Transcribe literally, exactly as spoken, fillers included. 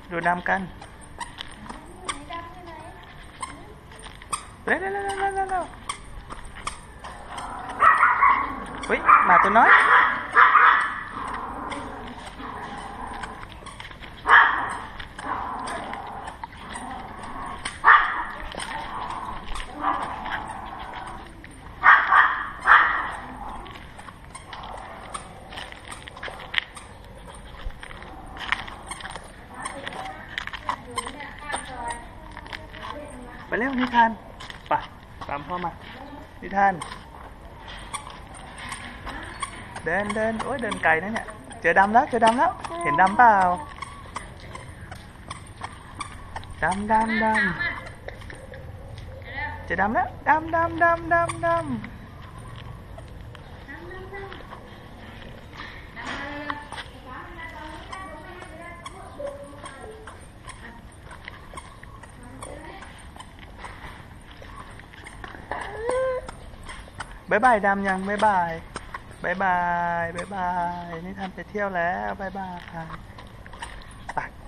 ดูดำกันเร็วเร็วเร็วเร็วเร็วเร็วเฮ้ยหมาตัวน้อยไปเร็วนิทานไปตามพ่อมานิทานเดินเดินโอ้ยเดินไกลนะเนี่ยเจอดำแล้วเจอดำแล้วเห็นดำเปล่าดำดำดำเจอดำแล้วดำดำดำดำดำบายบายดำยังบายบายบายบายบายบายนี่ทำไปเที่ยวแล้วบายบายไป